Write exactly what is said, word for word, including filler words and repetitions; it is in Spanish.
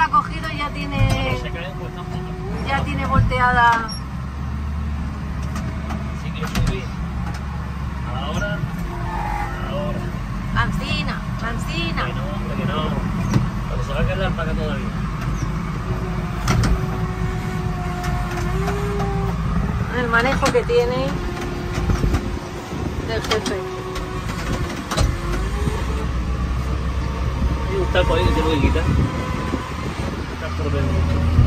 la ha cogido y ya tiene... Se caen, pues tampoco. Ya tiene volteada... Así que subir a la hora, a la hora. Mancina, mancina. Que no, hombre, que no. Porque se va a quedar para acá todavía. El manejo que tiene del jefe. Hay un tapo ahí que tengo que quitar. Está por ver mucho.